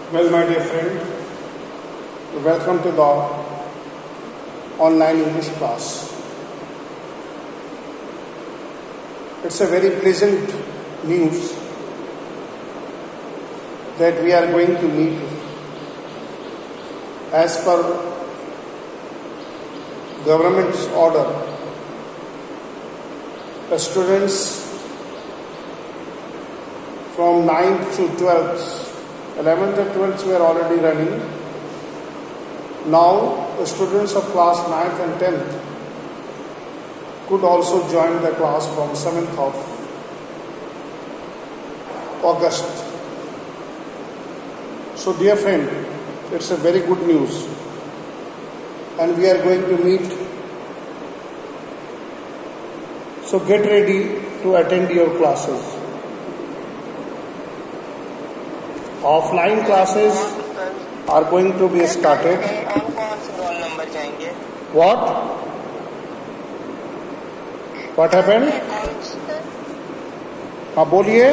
Well, my dear friend, welcome to the online English class. It's a very pleasant news that we are going to meet as per government's order. The students from 9th to 12th, 11th and 12th were already running. Now the students of class 9th and 10th could also join the class from 7th of August. So dear friend, it's a very good news and we are going to meet. So get ready to attend your classes. Offline classes are going to be started. What? What happened? हाँ बोलिए.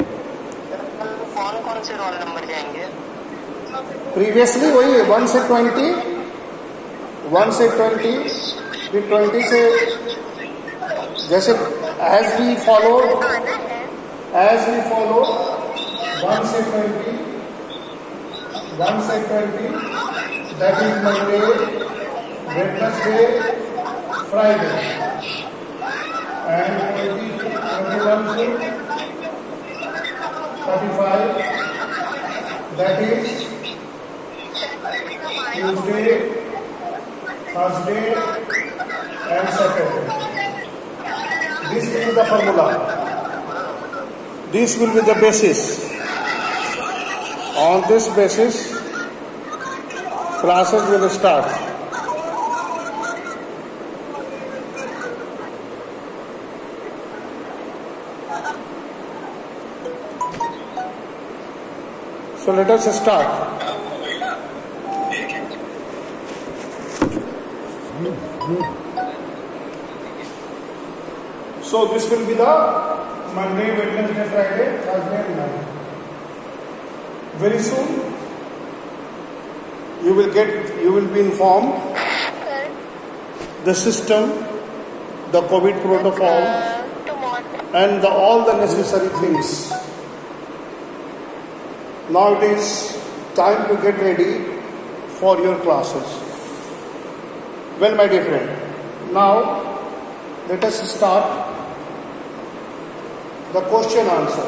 कौन से roll number जाएंगे? Previously वही 1 से 20, 1 से 20, फिर 20 से जैसे as we follow 1 से 20, 1 से 20, that is Monday, Wednesday, Friday, and 21 to 35, that is Tuesday, Thursday, and Saturday. This is the formula. This will be the basis. On this basis, classes will start. So let us start. So this will be the Monday, Wednesday, Friday, Thursday and Friday. Very soon you will be informed the system, the COVID protocol and all the necessary things. Now it is time to get ready for your classes. Well, my dear friend, now let us start the question answer.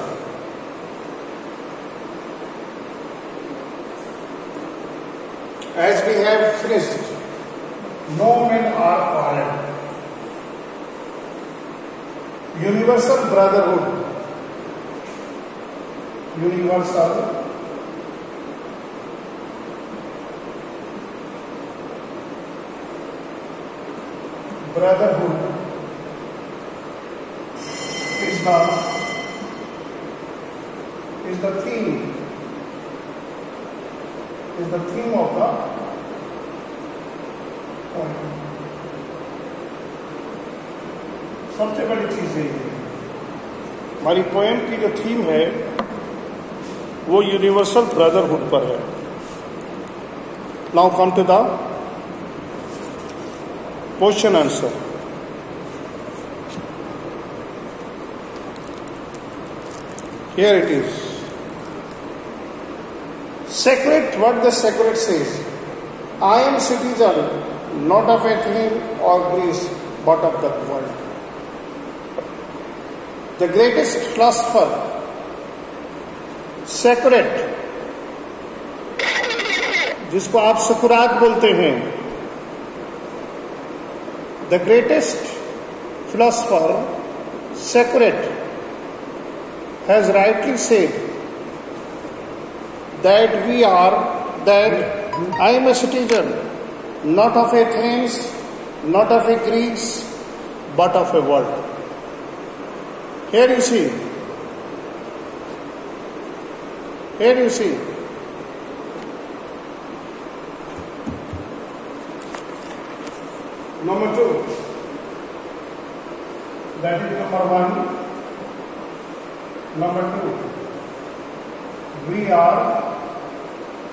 As we have finished, no men are fallen. Universal brotherhood. Universal brotherhood is the theme of the poem. सबसे बड़ी चीज है हमारी poem की जो theme है वो universal brotherhood पर है. Now come to the question answer. Here it is. Sacred, what the sacred says. I am citizen not of Athens or Greece but of the world. The greatest philosopher, Socrates, जिसको आप सुकरात बोलते हैं, the greatest philosopher, Socrates, has rightly said that I am a citizen not of Athens, not of a Greece, but of a world. Here you see. Number 2. That is number 1. Number 2. We are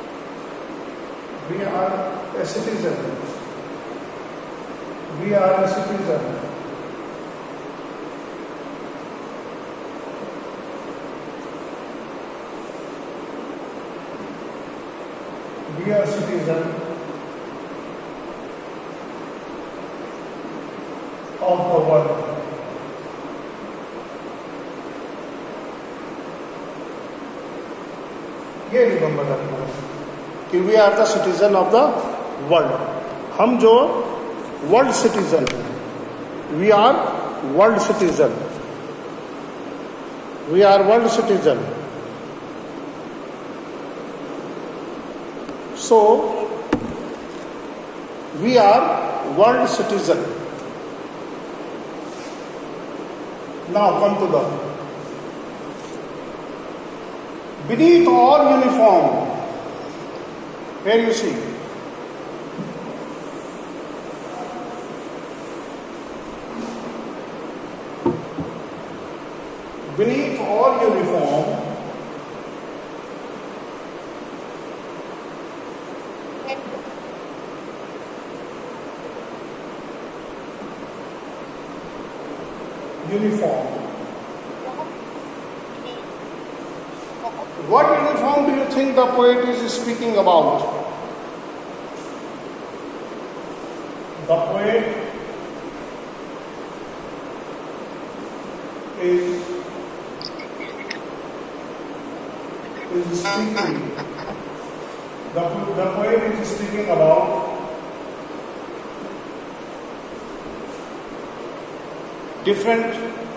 We are a citizen. We are a citizen. We are citizen of the world. ये remember रखना कि we are the citizen of the world. हम जो world citizen हैं, we are world citizen. We are world citizen. So we are world citizen. Now come to the beneath all uniform. Here you see beneath all uniform uniform. What uniform do you think the poet is speaking about? The poet is speaking. The poet is speaking about different.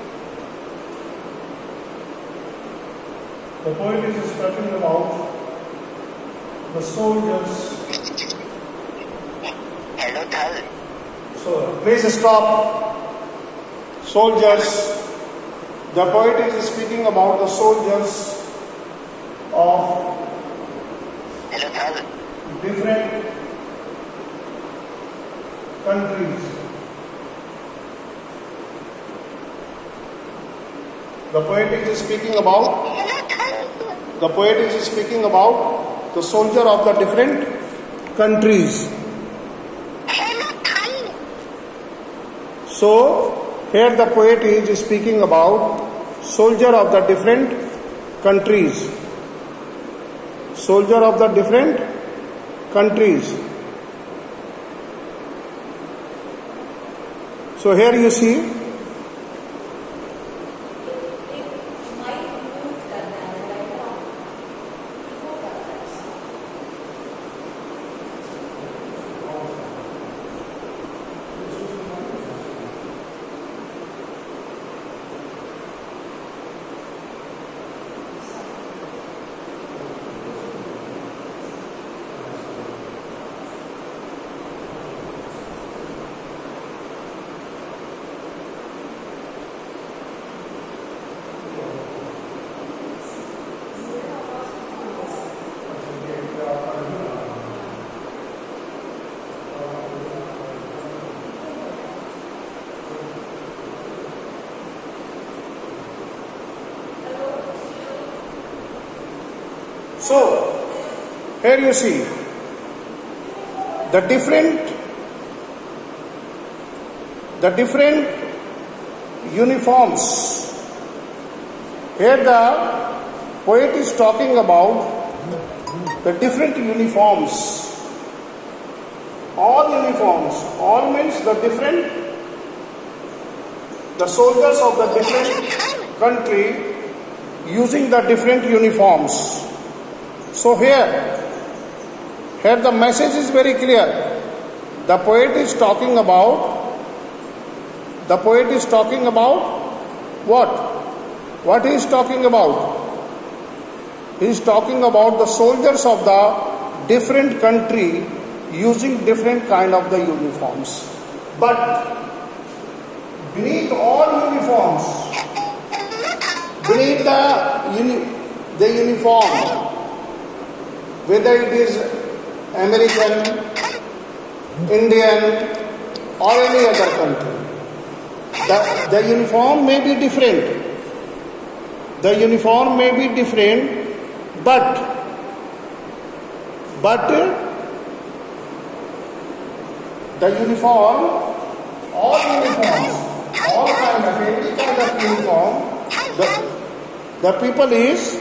The poet is talking about the soldiers. Hello, Thal. So please stop. Soldiers. The poet is speaking about the soldiers of Hello, Thal. different countries. The poet is speaking about. The poet is speaking about the soldier of the different countries. So here the poet is speaking about soldier of the different countries. Soldier of the different countries. So here you see So, here you see the different uniforms. Here the poet is talking about the different uniforms. All uniforms, all means the different, the soldiers of the different country using the different uniforms. So here the message is very clear. The poet is talking about what? What he is talking about? He is talking about the soldiers of the different country using different kind of the uniforms. But beneath all uniforms, beneath the uniform, whether it is American, Indian or any other country, the uniform may be different. The uniform may be different, but the uniform, all uniforms, all kind of, every kind of uniform, the people is,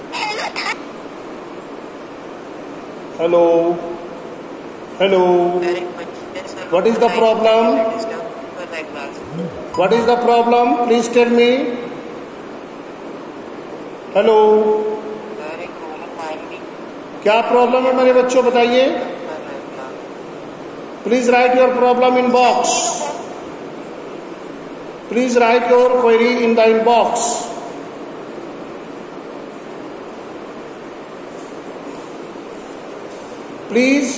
hello, hello, what is the problem? What is the problem? Please tell me. Hello, क्या problem है मेरे बच्चों, बताइए. Please write your problem in box. Please write your query in the inbox. Please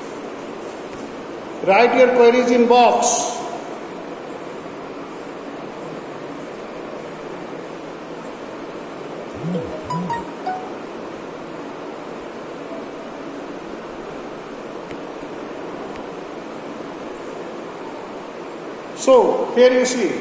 write your queries in box. So, here you see,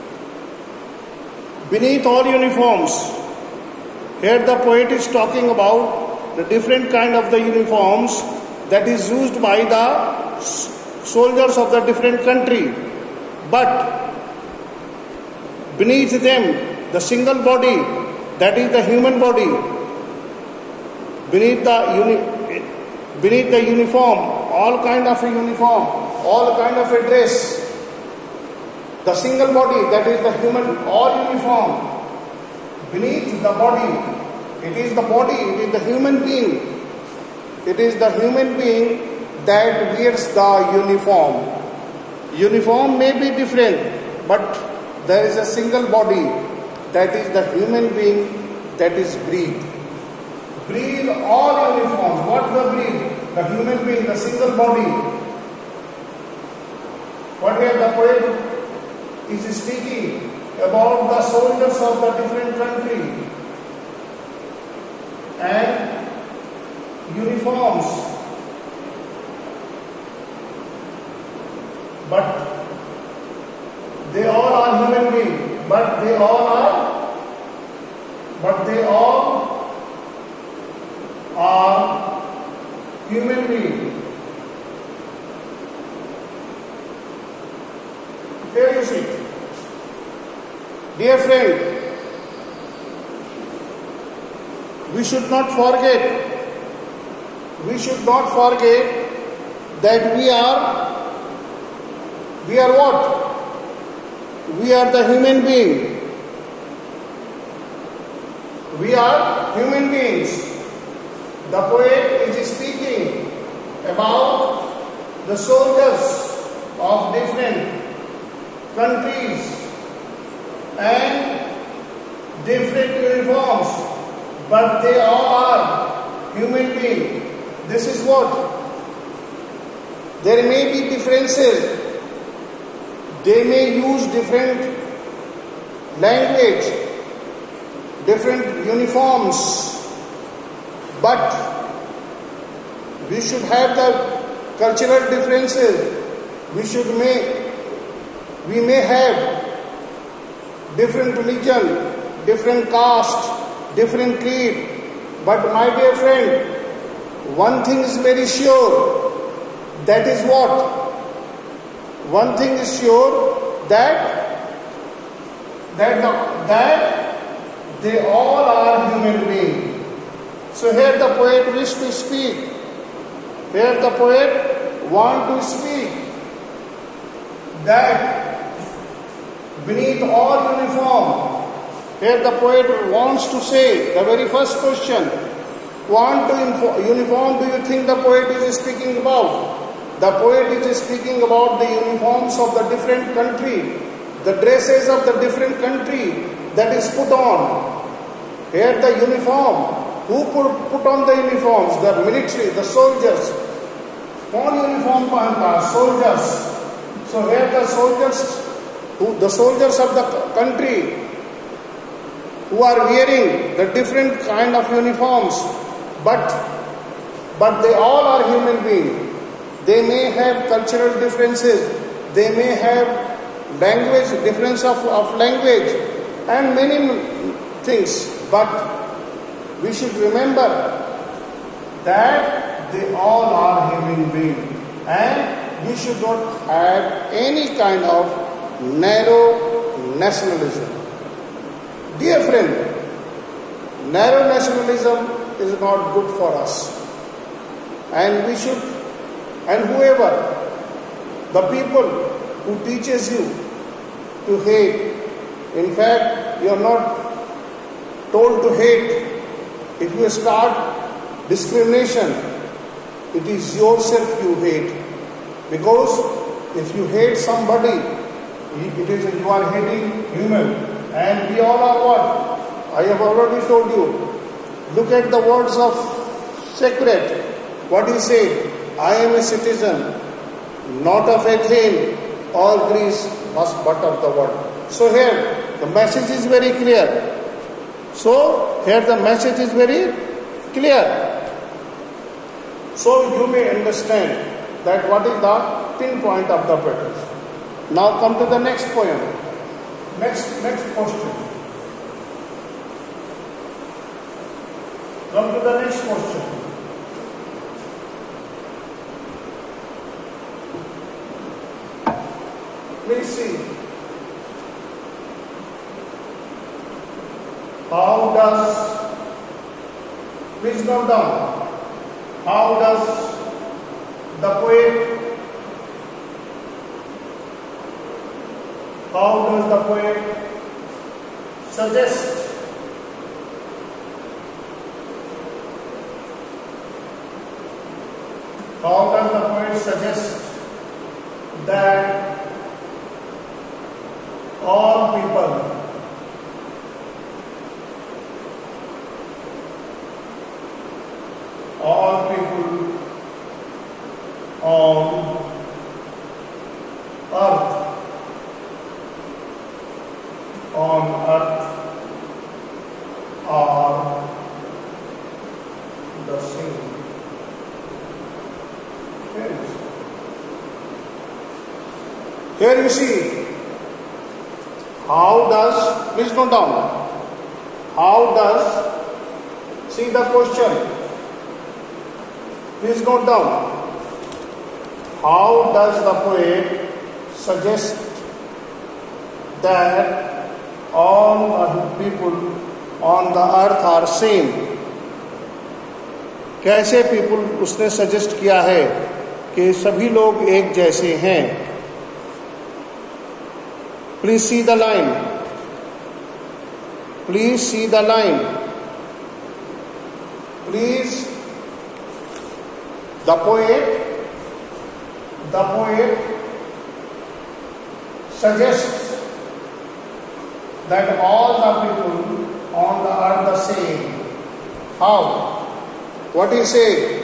beneath all uniforms, here the poet is talking about the different kind of the uniforms that is used by the soldiers of the different country. But beneath them, the single body, that is the human body, beneath the uniform, all kind of a uniform, all kind of a dress, the single body, that is the human, all uniform. Beneath the body, it is the body, it is the human being. It is the human being that wears the uniform. Uniform may be different, but there is a single body, that is the human being, that is breathe. Breathe all uniforms. What the breathe? The human being, the single body. What here the poet is speaking about the soldiers of the different country and uniforms, but they all are human beings, but they all are human beings. Here you see. Dear friend, we should not forget that we are what? We are the human being. We are human beings. The poet is speaking about the soldiers of different countries and different uniforms, but they all are human beings. This is what? There may be differences. They may use different language, different uniforms, but we should have the cultural differences. We may have different religion, different caste, different creed. But my dear friend, one thing is very sure. That is what? One thing is sure, that they all are human beings. So here the poet wishes to speak. Here the poet wants to speak that beneath all uniform, here the poet wants to say the very first question, what uniform do you think the poet is speaking about? The poet is speaking about the uniforms of the different country, the dresses of the different country that is put on. Here the uniform, who put on the uniforms? The military, the soldiers. कौन uniform पहनता? Soldiers. So here the soldiers of the country who are wearing the different kind of uniforms, but they all are human beings. They may have cultural differences, they may have language, difference of language and many things, but we should remember that they all are human beings and we should not have any kind of narrow nationalism. Dear friend, narrow nationalism is not good for us. And we should, and whoever, the people who teaches you to hate, in fact, you are not told to hate. If you start discrimination, it is yourself you hate. Because if you hate somebody, it is you are hating human. And we all are what? I have already told you. Look at the words of Socrates. What he said, I am a citizen, not of Athens or Greece, but of the world. So here, the message is very clear. So here the message is very clear. So you may understand that what is the pinpoint of the poetry. Now come to the next poem. Next question. Come to the next question. Please see. How does, please note down, how does the poet suggest that all people on earth are the same? Here you see, how does, please note down, how does, see the question, please note down, how does the poet suggest that all the people on the earth are same? कैसे people उसने suggest किया है कि सभी लोग एक जैसे हैं? Please see the line. Please see the line. Please, the poet suggests that all the people on the earth are the same. How? What he say?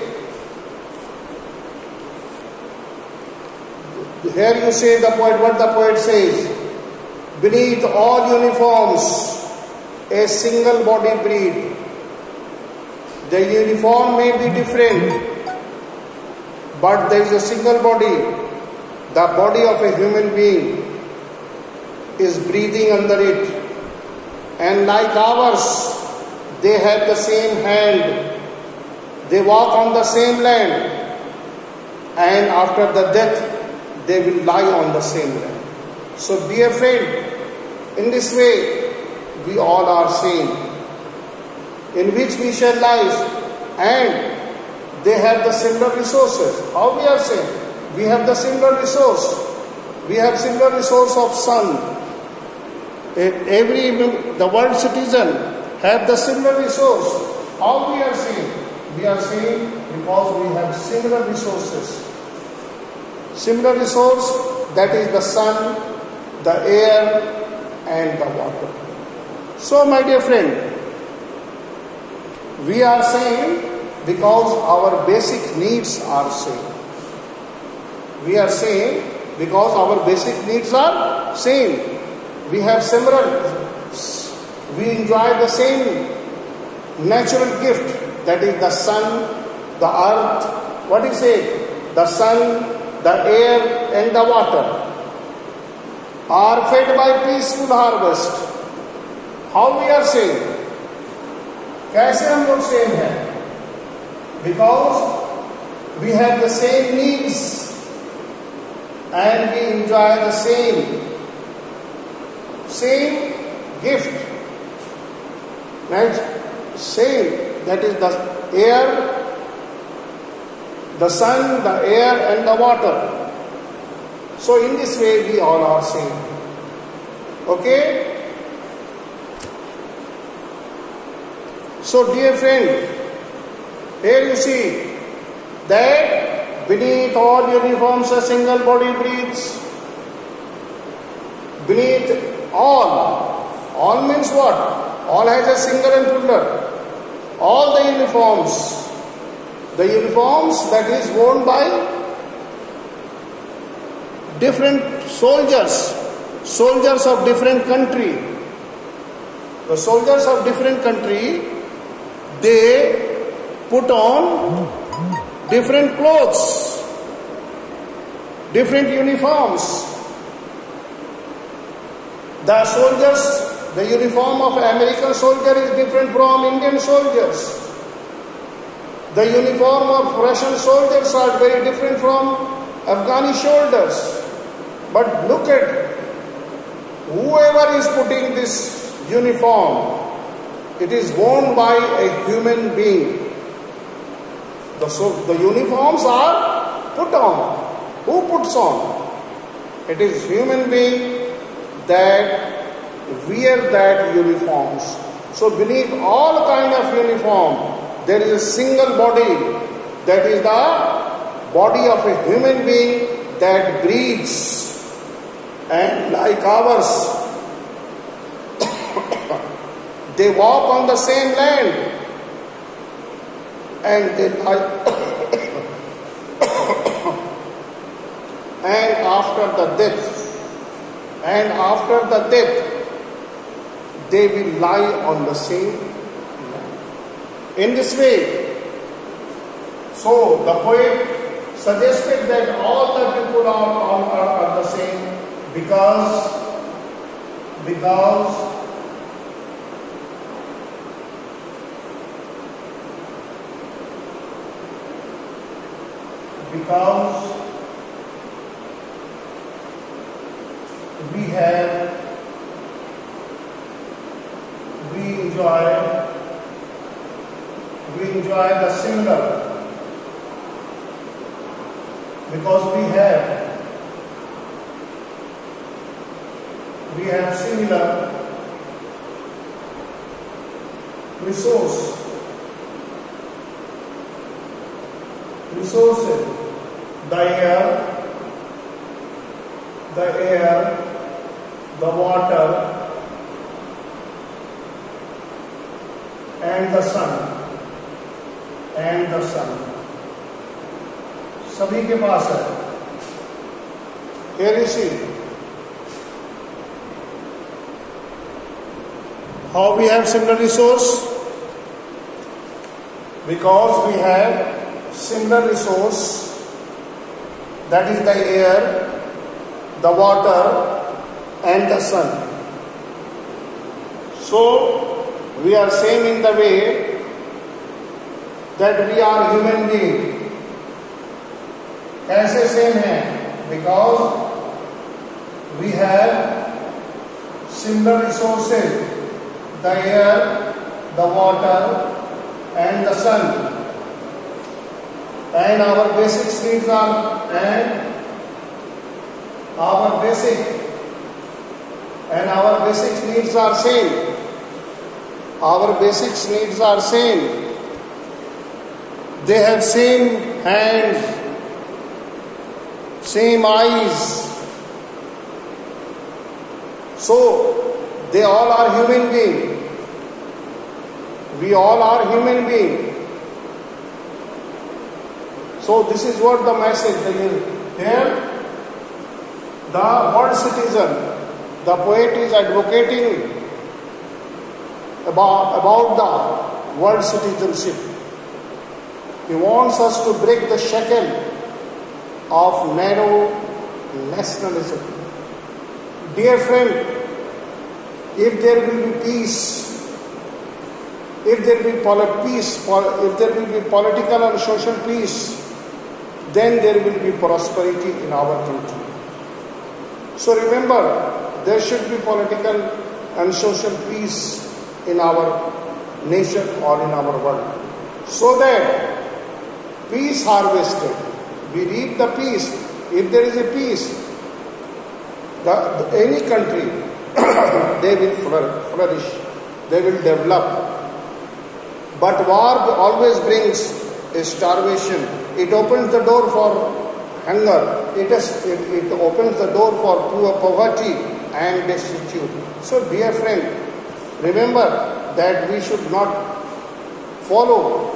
Here you say the poet, what the poet says. Beneath all uniforms, a single body breathe. The uniform may be different, but there is a single body. The body of a human being is breathing under it. And like ours, they have the same hand. They walk on the same land. And after the death, they will lie on the same land. So be afraid. In this way, we all are same, in which we shall lie, and they have the similar resources. How we are same? We have the similar resource. We have similar resource of sun. The world citizen have the similar resource. How we are same? We are same because we have similar resources. Similar resource, that is the sun, the air, and the water. So, my dear friend, we are same because our basic needs are same. We are same because our basic needs are same. We have similar, we enjoy the same natural gift, that is the sun, the earth, what is it? The sun, the air, and the water are fed by peaceful harvest. How we are same? कैसे हम लोग same हैं? Because we have the same needs. and we enjoy the same gift. Right? Same, that is the air, the sun, the air and the water. So in this way we all are same. Okay? So dear friend, here you see that beneath all uniforms a single body breathes. Beneath all means what? All has a single and plural. All the uniforms that is worn by different soldiers of different country. The soldiers of different country, they put on different clothes, different uniforms. The uniform of American soldier is different from Indian soldiers. The uniform of Russian soldiers are very different from Afghani soldiers. But look at whoever is putting this uniform, it is worn by a human being. The uniforms are put on. Who puts on? It is human being that wear that uniforms. So beneath all kind of uniform, there is a single body, that is the body of a human being that breathes. And like ours, they walk on the same land and they lie. And after the death, they will lie on the same land. In this way, so the poet suggested that all the people are the same because we enjoy the similar, because we have similar resources, the air, the water and the sun. सभी के पास है. Here you see how we have similar resource, because we have similar resource, that is the air, the water and the sun. So we are same in the way that we are human being. कैसे same है? Because we have similar resources, the air, the water and the sun, and our basic needs are same. Our basic needs are same. They have same hands, same eyes. So they all are human beings. We all are human beings. So this is what the message is. Here, the world citizen, the poet is advocating about the world citizenship. He wants us to break the shackle of narrow nationalism. Dear friend, if there will be peace, if there will be political and social peace, then there will be prosperity in our country. So remember, there should be political and social peace in our nation or in our world, so that peace harvested, we reap the peace. If there is a peace, any country, they will flourish, they will develop. But war always brings a starvation. It opens the door for hunger. It opens the door for poverty and destitute. So dear friend, remember that we should not follow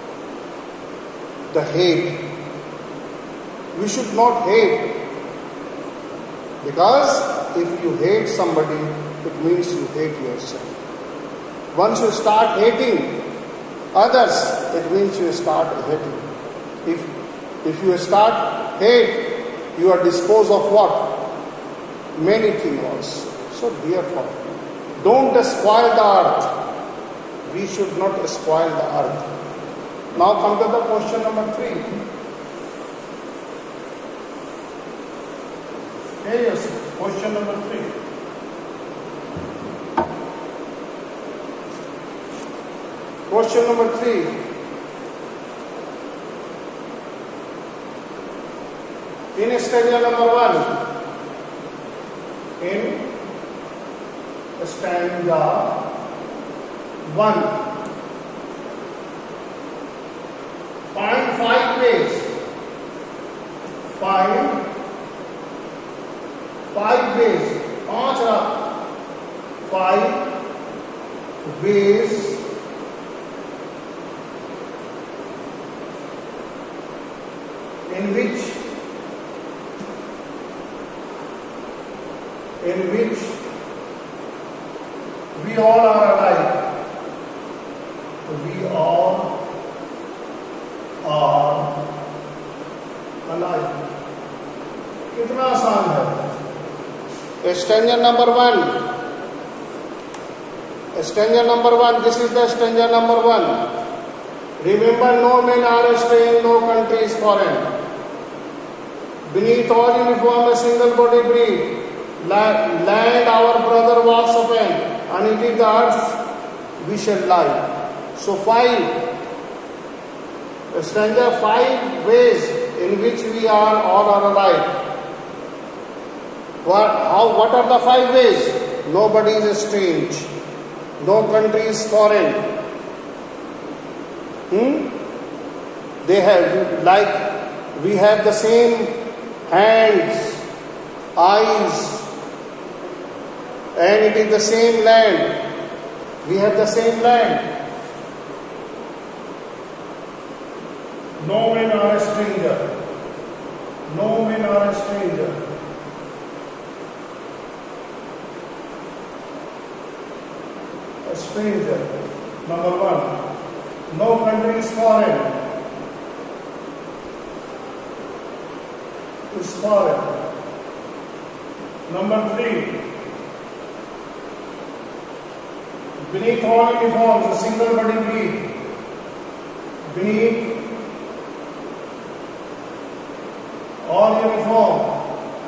the hate. We should not hate, because if you hate somebody, it means you hate yourself. Once you start hating others, it means you start hating. If you start hate, you are disposed of what? Many things also. So therefore, don't spoil the earth. We should not spoil the earth. Now come to the question number 3. Yes, question number 3. Question number 3. In stanza number 1. In stanza 1. Find 5 ways. Find 5 ways. 5 ways in which we all are alike. We all are alike. कितना आसान है? Stanza number 1. Stanza number 1. This is the stanza number 1. Remember, no men are staying, no country is foreign. Beneath all uniform, a single body breathe. Land our brother walks upon, and it is the earth we shall lie. So 5. Stanza 5 ways in which we are all are alike. What are the 5 ways? Nobody is strange. No country is foreign. They have, like, we have the same hands, eyes, and it is the same land. We have the same land. No men are a stranger. No men are a stranger. A stranger. Number 1. No country is foreign. Is foreign. Number 3. Beneath all uniforms, a single body breathe. Beneath all uniform,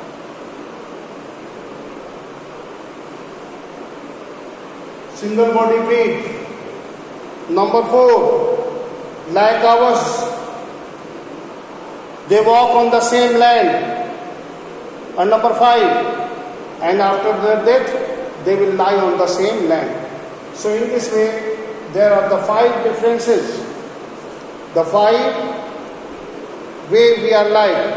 single body breathe. Number 4, like ours, they walk on the same land. And number 5, and after their death, they will lie on the same land. So in this way, there are the 5 differences. The 5 way we are like.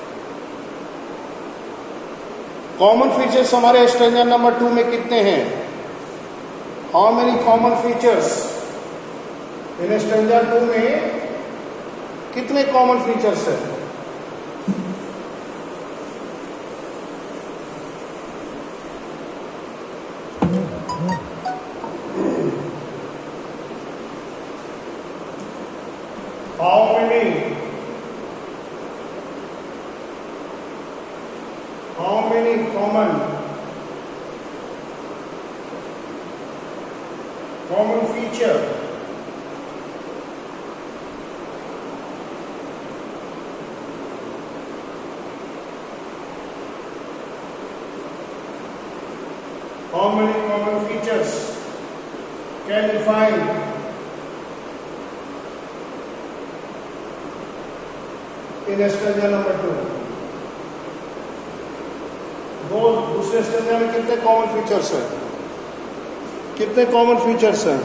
Common features हमारे stanza number 2 में कितने हैं? How many common features? In stanza 2 में कितने common features हैं? How many common feature? How many common features can you find in stanza number 2? दूसरे stanza में कितने कॉमन फीचर्स हैं? कितने कॉमन फीचर्स हैं?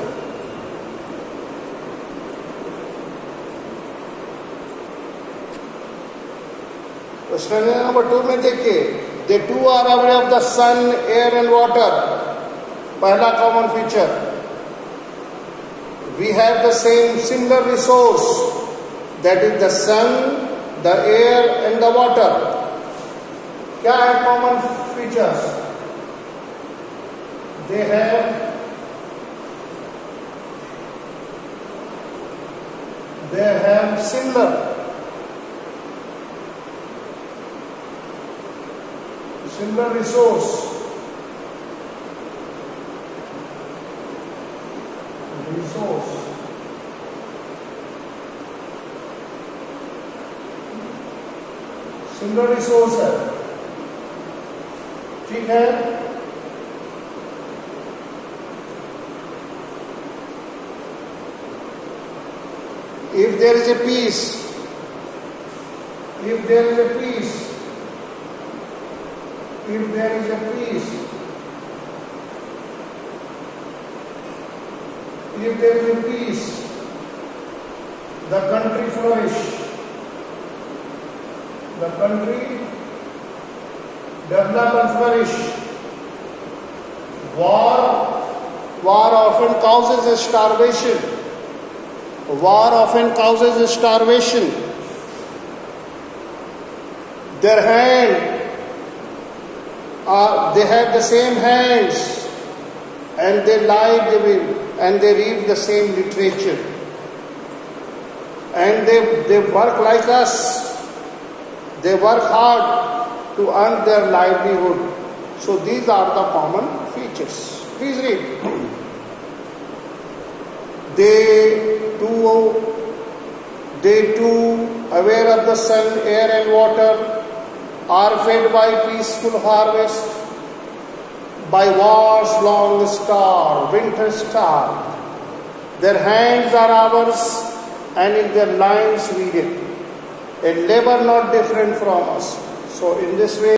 स्टेंजा नंबर 2 में देखिए, the two are aware of the sun, air and water. पहला common feature, we have the same similar resource, that is the sun, the air and the water. क्या है common features? They have similar resource. Similar resource है, ठीक है? If there is a peace, if there is a peace, the country flourish, the country develop and flourish. War often causes starvation. Their they have the same hands, and they and they read the same literature, and they work like us. They work hard to earn their livelihood. So these are the common features. Please read. They too, aware of the sun, air and water, are fed by peaceful harvest, by war's long star, winter star. Their hands are ours, and in their lines we did. A labor not different from us. So in this way,